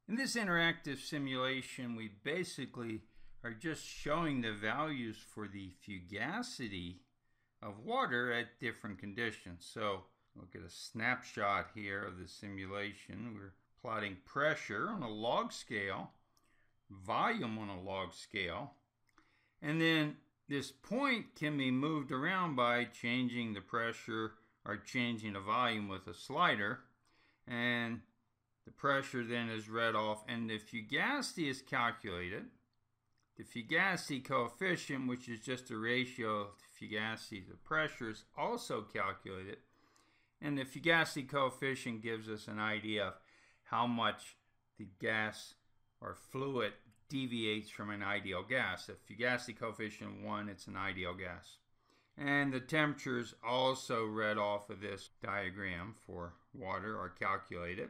In this interactive simulation, we basically are just showing the values for the fugacity of water at different conditions. So look at a snapshot here of the simulation. We're plotting pressure on a log scale, volume on a log scale, and then this point can be moved around by changing the pressure or changing the volume with a slider, and the pressure then is read off, and the fugacity is calculated. The fugacity coefficient, which is just a ratio of the fugacity to pressure, is also calculated. And the fugacity coefficient gives us an idea of how much the gas or fluid deviates from an ideal gas. If fugacity coefficient 1, it's an ideal gas. And the temperatures also read off of this diagram for water are calculated.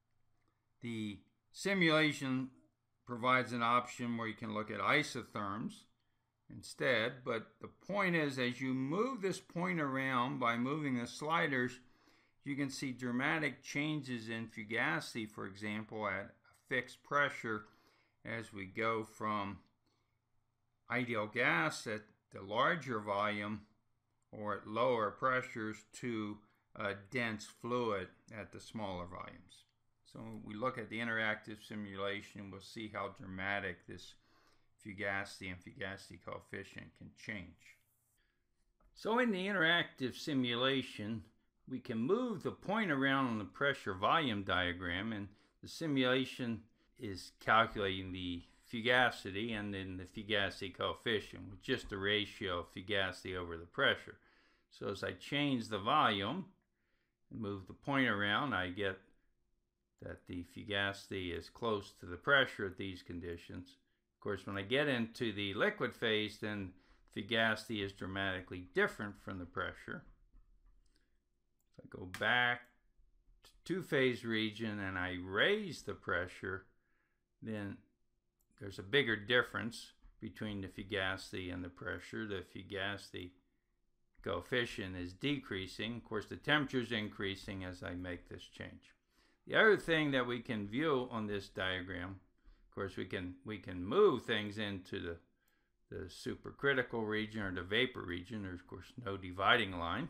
The simulation provides an option where you can look at isotherms instead, but the point is, as you move this point around by moving the sliders, you can see dramatic changes in fugacity, for example, at a fixed pressure as we go from ideal gas at the larger volume or at lower pressures to a dense fluid at the smaller volumes. So when we look at the interactive simulation, we'll see how dramatic this fugacity and fugacity coefficient can change. So in the interactive simulation, we can move the point around on the pressure volume diagram, and the simulation is calculating the fugacity and then the fugacity coefficient with just the ratio of fugacity over the pressure. So as I change the volume and move the point around, I get that the fugacity is close to the pressure at these conditions. Of course, when I get into the liquid phase, then fugacity is dramatically different from the pressure. If I go back to two-phase region and I raise the pressure, then there's a bigger difference between the fugacity and the pressure. The fugacity coefficient is decreasing. Of course, the temperature is increasing as I make this change. The other thing that we can view on this diagram, of course, we can move things into the supercritical region or the vapor region. There's, of course, no dividing line.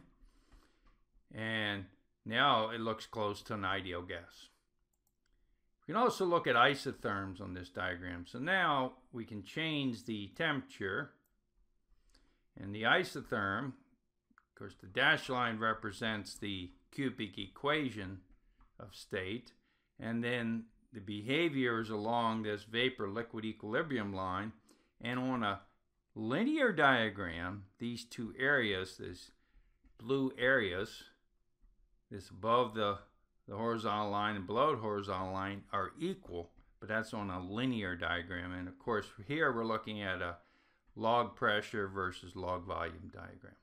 And now it looks close to an ideal gas. We can also look at isotherms on this diagram. So now we can change the temperature. And the isotherm, of course, the dashed line represents the cubic equation of state, and then the behavior is along this vapor-liquid equilibrium line. And on a linear diagram, these two areas, these blue areas, this above the horizontal line and below the horizontal line, are equal, but that's on a linear diagram. And of course, here we're looking at a log pressure versus log volume diagram.